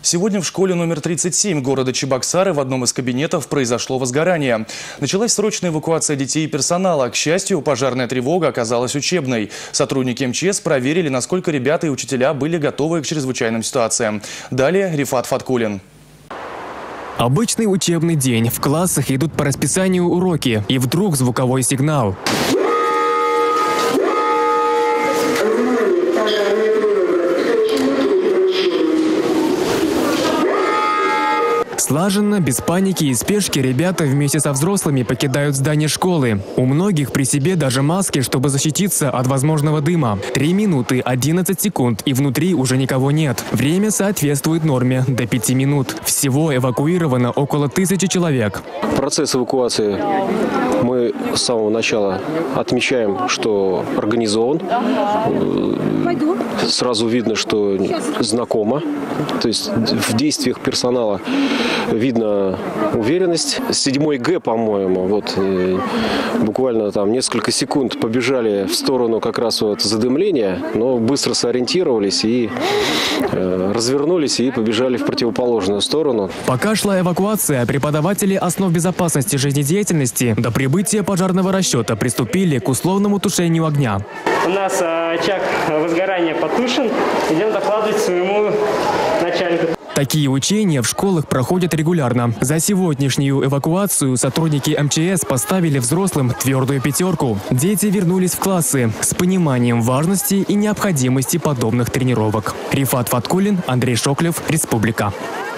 Сегодня в школе номер 37 города Чебоксары в одном из кабинетов произошло возгорание. Началась срочная эвакуация детей и персонала. К счастью, пожарная тревога оказалась учебной. Сотрудники МЧС проверили, насколько ребята и учителя были готовы к чрезвычайным ситуациям. Далее Рифат Фаткулин. Обычный учебный день. В классах идут по расписанию уроки. И вдруг звуковой сигнал. Слаженно, без паники и спешки ребята вместе со взрослыми покидают здание школы. У многих при себе даже маски, чтобы защититься от возможного дыма. 3 минуты 11 секунд, и внутри уже никого нет. Время соответствует норме – до 5 минут. Всего эвакуировано около 1000 человек. Процесс эвакуации мы с самого начала отмечаем, что организован. Сразу видно, что знакомо. То есть в действиях персонала видно уверенность. 7 Г, по-моему, вот буквально там несколько секунд побежали в сторону как раз вот задымления, но быстро сориентировались и развернулись и побежали в противоположную сторону. Пока шла эвакуация, преподаватели основ безопасности жизнедеятельности до прибытия пожарного расчета приступили к условному тушению огня. У нас очаг возгорания потушен. Идем докладывать своему начальнику. Такие учения в школах проходят регулярно. За сегодняшнюю эвакуацию сотрудники МЧС поставили взрослым твердую 5. Дети вернулись в классы с пониманием важности и необходимости подобных тренировок. Рифат Фаткулин, Андрей Шоклев, Республика.